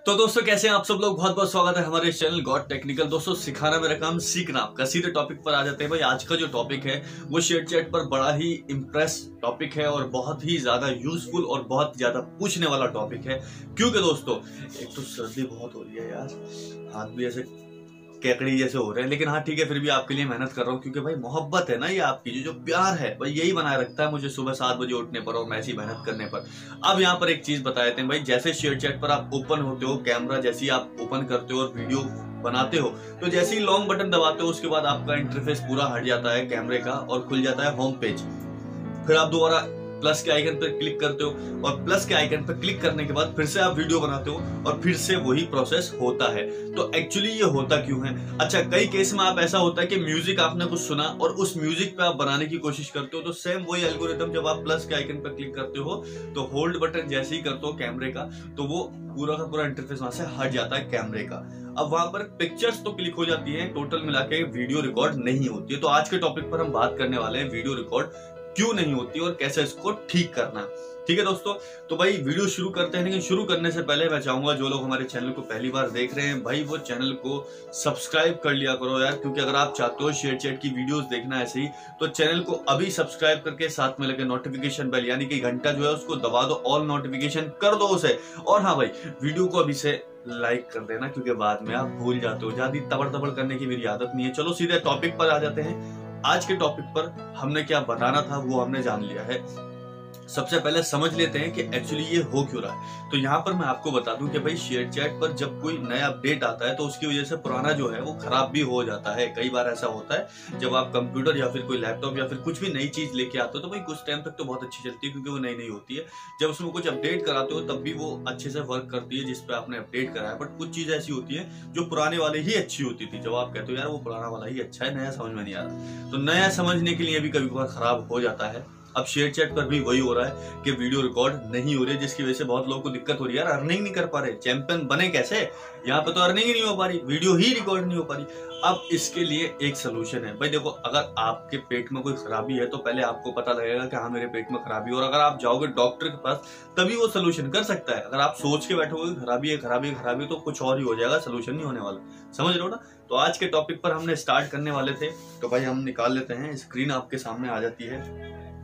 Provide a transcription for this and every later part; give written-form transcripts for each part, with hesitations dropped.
तो दोस्तों कैसे हैं आप सब लोग। बहुत बहुत स्वागत है हमारे इस चैनल गॉड टेक्निकल। दोस्तों सिखाना मेरा काम, सीखना आपका। सीधे टॉपिक पर आ जाते हैं भाई। आज का जो टॉपिक है वो शेयर चैट पर बड़ा ही इम्प्रेस टॉपिक है और बहुत ही ज्यादा यूजफुल और बहुत ज्यादा पूछने वाला टॉपिक है। क्योंकि दोस्तों एक तो सर्दी बहुत हो रही है यार, हाथ भी ऐसे केकड़ी जैसे हो रहे हैं, लेकिन हाँ ठीक है, फिर भी आपके लिए मेहनत कर रहा हूँ क्योंकि भाई मोहब्बत है ना, ये आपकी जो प्यार है भाई यही बनाए रखता है मुझे सुबह 7 बजे उठने पर और मैं ऐसी मेहनत करने पर। अब यहाँ पर एक चीज बता देते हैं भाई, जैसे शेयर चैट पर आप ओपन होते हो, कैमरा जैसे ही आप ओपन करते हो और वीडियो बनाते हो, तो जैसे ही लॉन्ग बटन दबाते हो उसके बाद आपका इंटरफेस पूरा हट जाता है कैमरे का और खुल जाता है होम पेज। फिर आप दोबारा प्लस के आइकन पर क्लिक करते हो और प्लस के आइकन पर क्लिक करने के बाद फिर से आप वीडियो बनाते हो और फिर से वही प्रोसेस होता है। तो एक्चुअली ये होता क्यों है? अच्छा, कई केस में आप ऐसा होता है कि म्यूजिक आपने कुछ सुना और उस म्यूजिक पे आप बनाने की कोशिश करते हो, तो सेम वही एल्गोरिथम जब आप प्लस के आइकन पर क्लिक करते हो तो होल्ड बटन जैसे ही करते हो कैमरे का, तो वो पूरा का पूरा इंटरफेस वहां से हट जाता है कैमरे का। अब वहां पर पिक्चर्स तो क्लिक हो जाती है, टोटल मिला के वीडियो रिकॉर्ड नहीं होती है। तो आज के टॉपिक पर हम बात करने वाले हैं वीडियो रिकॉर्ड क्यों नहीं होती और कैसे इसको ठीक करना। ठीक है दोस्तों, तो भाई वीडियो शुरू करते हैं, लेकिन शुरू करने से पहले मैं चाहूंगा जो लोग हमारे चैनल को पहली बार देख रहे हैं भाई वो चैनल को सब्सक्राइब कर लिया करो यार, क्योंकि अगर आप चाहते हो शेयर चैट की वीडियोस देखना ऐसे ही, तो चैनल को अभी सब्सक्राइब करके साथ में लगे नोटिफिकेशन बेल यानी कि घंटा जो है उसको दबा दो, ऑल नोटिफिकेशन कर दो उसे। और हाँ भाई, वीडियो को अभी से लाइक कर देना क्योंकि बाद में आप भूल जाते हो, ज्यादा तबड़ तबड़ करने की मेरी आदत नहीं है। चलो सीधे टॉपिक पर आ जाते हैं। आज के टॉपिक पर हमने क्या बताना था वो हमने जान लिया है। सबसे पहले समझ लेते हैं कि एक्चुअली ये हो क्यों रहा है। तो यहाँ पर मैं आपको बता दूं कि भाई शेयर चैट पर जब कोई नया अपडेट आता है तो उसकी वजह से पुराना जो है वो खराब भी हो जाता है। कई बार ऐसा होता है जब आप कंप्यूटर या फिर कोई लैपटॉप या फिर कुछ भी नई चीज लेके आते हो तो भाई कुछ टाइम तक तो बहुत अच्छी चलती है क्योंकि वो नई नई होती है। जब उसमें कुछ अपडेट कराते हो तब भी वो अच्छे से वर्क करती है जिसपे आपने अपडेट कराया। बट कुछ चीज ऐसी होती है जो पुराने वाले ही अच्छी होती थी, जब आप कहते हो यार वो पुराना वाला ही अच्छा है, नया समझ में नहीं आ रहा, तो नया समझने के लिए भी कभी कभार खराब हो जाता है। अब शेयर चैट पर भी वही हो रहा है कि वीडियो रिकॉर्ड नहीं हो रही है, जिसकी वजह से बहुत लोगों को दिक्कत हो रही है यार, अर्निंग नहीं कर पा रहे। चैंपियन बने कैसे? यहाँ पे तो अर्निंग ही नहीं हो पा रही, वीडियो ही रिकॉर्ड नहीं हो पा रही। अब इसके लिए एक सोल्यूशन है भाई। देखो, अगर आपके पेट में कोई खराबी है तो पहले आपको पता लगेगा कि हाँ मेरे पेट में खराबी है, और अगर आप जाओगे डॉक्टर के पास तभी वो सोल्यूशन कर सकता है। अगर आप सोच के बैठोगे खराबी है खराबी है खराबी है तो कुछ और ही हो जाएगा, सोल्यूशन नहीं होने वाला। समझ रहे हो ना? तो आज के टॉपिक पर हमने स्टार्ट करने वाले थे, तो भाई हम निकाल लेते हैं। स्क्रीन आपके सामने आ जाती है,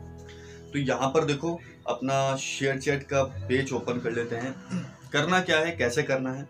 तो यहाँ पर देखो अपना शेयर चैट का पेज ओपन कर लेते हैं। करना क्या है, कैसे करना है,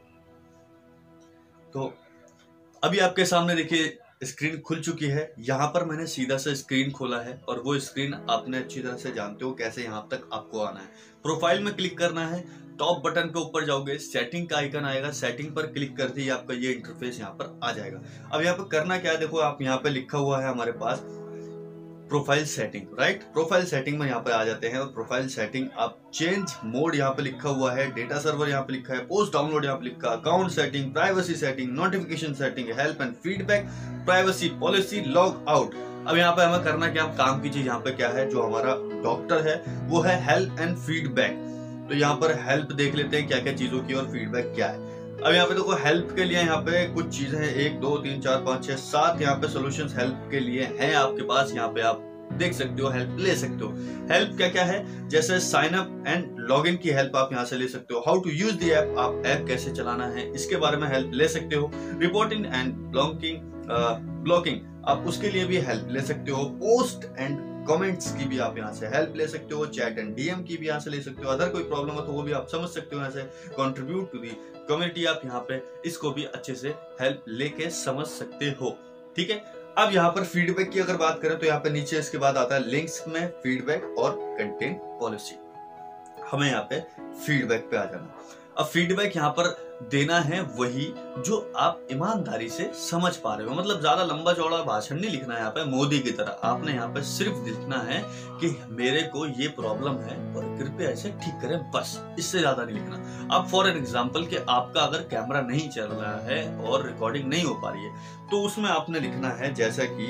तो अभी आपके सामने देखिए स्क्रीन खुल चुकी है। यहाँ पर मैंने सीधा से स्क्रीन खोला है और वो स्क्रीन आपने अच्छी तरह से जानते हो कैसे यहाँ तक आपको आना है। प्रोफाइल में क्लिक करना है, टॉप बटन पे ऊपर जाओगे, सेटिंग का आइकन आएगा, सेटिंग पर क्लिक करते ही आपका ये इंटरफेस यहाँ पर आ जाएगा। अब यहाँ पर करना क्या है, देखो आप यहाँ पे लिखा हुआ है हमारे पास profile setting, right. Profile setting में यहाँ पे आ जाते हैं और प्रोफाइल सेटिंग आप चेंज मोड यहाँ पे लिखा हुआ है, डेटा सर्वर यहाँ पे लिखा है, पोस्ट डाउनलोड यहाँ पे लिखा है, account setting, privacy setting, notification setting, help and feedback, privacy policy, log out. अब यहाँ पे हमें करना क्या, काम की चीज यहाँ पे क्या है, जो हमारा डॉक्टर है वो है हेल्प एंड फीडबैक। तो यहाँ पर हेल्प देख लेते हैं क्या क्या चीजों की और फीडबैक क्या है। अब यहाँ पे देखो हेल्प के लिए यहाँ पे कुछ चीजें हैं, 1 2 3 4 5 6 7 यहाँ पे सॉल्यूशंस हेल्प के लिए हैं आपके पास। यहाँ पे आप देख सकते हो, हेल्प ले सकते हो। हेल्प क्या क्या है, जैसे साइन अप एंड लॉगिन की हेल्प आप यहाँ से ले सकते हो। How to use the app, आप ऐप कैसे चलाना है इसके बारे में हेल्प ले सकते हो। रिपोर्टिंग एंड ब्लॉकिंग आप उसके लिए भी हेल्प ले सकते हो। पोस्ट एंड कमेंट्स की भी आप यहाँ से हेल्प ले सकते हो। चैट एंड डीएम की भी यहाँ से ले सकते हो। अदर कोई प्रॉब्लम हो तो वो भी आप समझ सकते हो यहाँ से। कंट्रीब्यूट टू दी कम्युनिटी आप यहाँ पे इसको भी अच्छे से हेल्प लेके समझ सकते हो। ठीक है, अब यहाँ पर फीडबैक की अगर बात करें तो यहाँ पे नीचे इसके बाद आता है लिंक्स में फीडबैक और कंटेंट पॉलिसी। हमें यहाँ पे फीडबैक पे आ जाना। अब फीडबैक यहाँ पर देना है वही जो आप ईमानदारी से समझ पा रहे हो। मतलब ज्यादा लंबा चौड़ा भाषण नहीं लिखना है यहाँ पे मोदी की तरह। आपने यहाँ पे सिर्फ लिखना है कि मेरे को ये प्रॉब्लम है और कृपया इसे ठीक करें, बस, इससे ज्यादा नहीं लिखना। अब फॉर एन एग्जाम्पल कि आपका अगर कैमरा नहीं चल रहा है और रिकॉर्डिंग नहीं हो पा रही है तो उसमें आपने लिखना है जैसा कि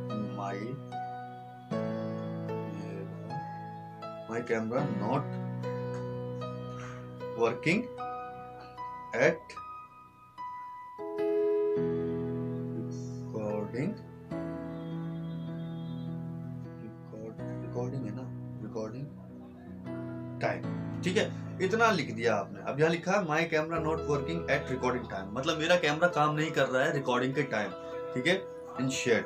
my camera not working at recording है ना, recording टाइम। ठीक है, इतना लिख दिया आपने। अब यहाँ लिखा है my camera not working at recording time, मतलब मेरा कैमरा काम नहीं कर रहा है रिकॉर्डिंग के टाइम, ठीक है। इन शेयर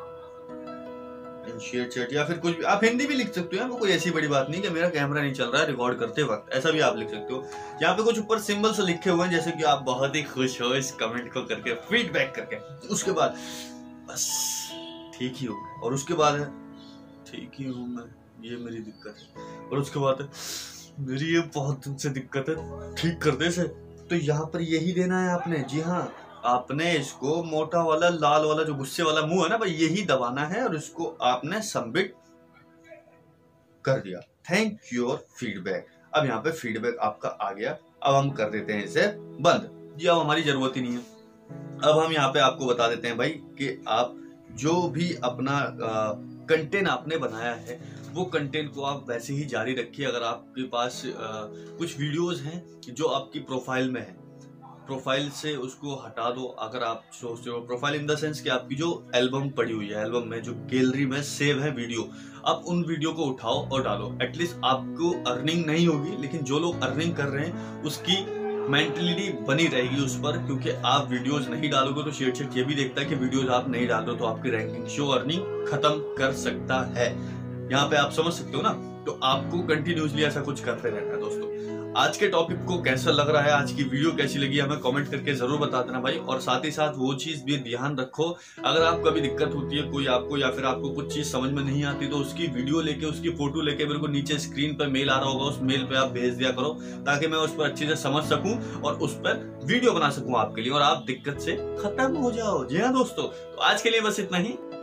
चैट या फिर कुछ भी आप हिंदी भी लिख सकते हो, वो कोई ऐसी बड़ी बात नहीं कि मेरा कैमरा नहीं चल रहा है रिकॉर्ड करते वक्त, ऐसा भी आप लिख सकते हो। यहाँ पे कुछ ऊपर सिंबल्स लिखे हुए हैं जैसे कि आप बहुत ही खुश हो इस कमेंट को करके, फीडबैक करके। उसके बाद बस ठीक ही हूँ, और उसके बाद है ठीक ही हूँ मैं, ये मेरी दिक्कत है, और उसके बाद मेरी ये बहुत दिन से दिक्कत है, ठीक कर दे इसे। तो यहाँ पर यही देना है आपने। जी हाँ, आपने इसको मोटा वाला लाल वाला जो गुस्से वाला मुंह है ना भाई, यही दबाना है और इसको आपने सबमिट कर दिया। Thank your feedback. अब यहाँ पे फीडबैक आपका आ गया। अब हम कर देते हैं इसे बंद। जी अब हमारी जरूरत ही नहीं है। अब हम यहाँ पे आपको बता देते हैं भाई कि आप जो भी अपना कंटेंट आपने बनाया है वो कंटेंट को आप वैसे ही जारी रखिए। अगर आपके पास कुछ वीडियोस हैं जो आपकी प्रोफाइल में है, प्रोफाइल से उसको हटा दो। अगर आप सोचते हो प्रोफाइल इन द सेंस कि आपकी जो एल्बम पड़ी हुई है, एल्बम में जो गैलरी में सेव है वीडियो, आप उन वीडियो को उठाओ और डालो। एटलीस्ट आपको अर्निंग नहीं होगी, लेकिन जो लोग अर्निंग कर रहे हैं उसकी मेंटलिटी बनी रहेगी उस पर, क्योंकि आप वीडियोस नहीं डालोगे तो शेयरचैट ये भी देखता है कि वीडियोस आप नहीं डाल रहे हो तो आपकी रैंकिंग शो अर्निंग खत्म कर सकता है। यहाँ पे आप समझ सकते हो ना। तो आपको कंटिन्यूसली ऐसा कुछ करते रहना है। दोस्तों आज के टॉपिक को कैसा लग रहा है, आज की वीडियो कैसी लगी, हमें कमेंट करके जरूर बता देना भाई। और साथ ही साथ वो चीज भी ध्यान रखो, अगर आप कभी दिक्कत होती है कोई आपको, या फिर आपको कुछ चीज समझ में नहीं आती, तो उसकी वीडियो लेके, उसकी फोटो लेके मेरे को नीचे स्क्रीन पर मेल आ रहा होगा, उस मेल पे आप भेज दिया करो, ताकि मैं उस पर अच्छे से समझ सकूं और उस पर वीडियो बना सकूं आपके लिए, और आप दिक्कत से खत्म हो जाओ। जी हाँ दोस्तों, तो आज के लिए बस इतना ही।